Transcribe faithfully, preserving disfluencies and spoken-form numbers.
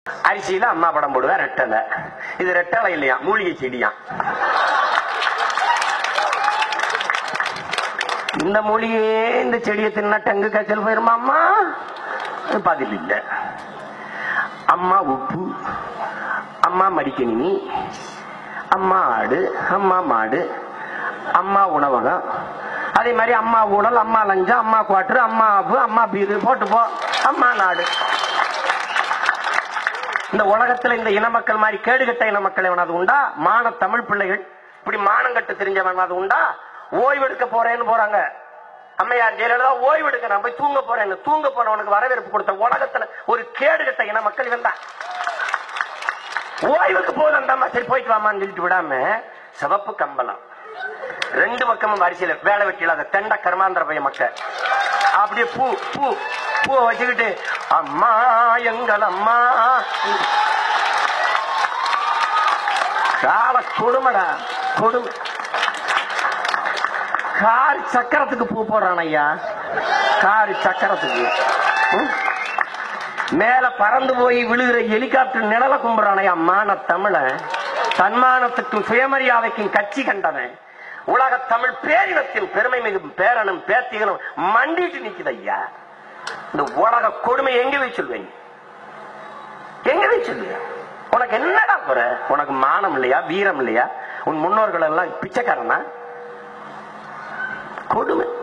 அரிசியில அம்மா படம் போடுவேன். ரெட்டலை. இது ரெட்டலை இல்லையா, மூலிகை செடியா. இந்த மூலிகையே இந்த செடியை தின்னா டங்கு காய்ச்சல் போயிருமா அம்மா? பதில் இல்ல. அம்மா உப்பு, அம்மா மடிக்கணினி, அம்மா ஆடு, அம்மா மாடு, அம்மா உணவகம், அதே மாதிரி அம்மா ஊழல், அம்மா லஞ்சம், அம்மா குவாட்டரு, அம்மா ஆப்பு, அம்மா பீரு, போட்டு போ அம்மா நாடு. இந்த உலகத்துல இந்த இன மக்கள் மாதிரி கேடுகட்ட இன மக்கள் எவனாது உண்டா? மான தமிழ் பிள்ளைகள் இப்படி மானம் கட்டு தெரிஞ்சவனாது உண்டா? ஓய்வெடுக்க போறேன்னு போறாங்க. அம்மையார் ஜெயலலிதா ஓய்வெடுக்க, நான் போய் தூங்க போறேன்னு தூங்க போனவனுக்கு வரவேற்பு கொடுத்த உலகத்துல ஒரு கேடுகட்ட இன மக்கள் இவன் தான். ஓய்வுக்கு போது அந்த அம்மா சரி போயிட்டு வாமான்னு சொல்லிட்டு விடாம சிவப்பு கம்பளம் ரெண்டு பக்கமும் வரிசையில வேலை வெட்டியில அதை தெண்ட கர்மாந்திர பைய மக்கள் அப்படியே பூ பூ பூ வச்சுக்கிட்டு அம்மா எங்கள் அம்மா கால கொடுமடா கொடுமை. கார் சக்கரத்துக்கு பூ போடுறான் ஐயா, கார் சக்கரத்துக்கு. மேல பறந்து போய் விழுகிற ஹெலிகாப்டர் நிழல கும்புறான் ஐயா. மான தமிழ தன்மானத்துக்கும் சுயமரியாதைக்கும் கட்சி கண்டவன். உலக தமிழ் பேரினத்தின் பெருமை மிகு பேரனும் பேத்திகளும் மண்டிட்டு நிக்குது ஐயா. இந்த உலக கொடுமை எங்க போய் சொல்வேன்? எங்க போய் சொல்லுங்க? உனக்கு என்னடா குறை? உனக்கு மானம் இல்லையா, வீரம் இல்லையா? உன் முன்னோர்கள் எல்லாம் பிச்சைக்காரனா? கொடுமை.